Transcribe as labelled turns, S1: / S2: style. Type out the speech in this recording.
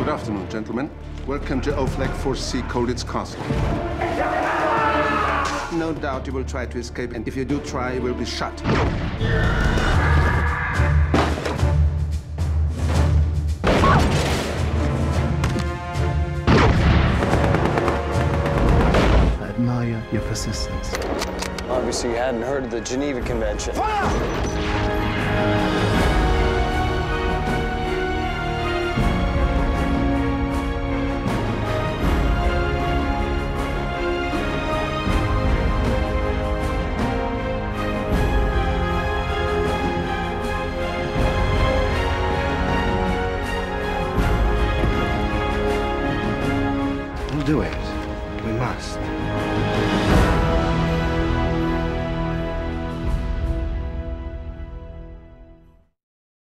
S1: afternoon, gentlemen. Welcome to O'Flag 4C Colditz Castle. No doubt you will try to escape, and if you do try, you will be shot.
S2: I admire your persistence.
S3: Obviously, you hadn't heard of the Geneva Convention.
S2: We'll do it. We must.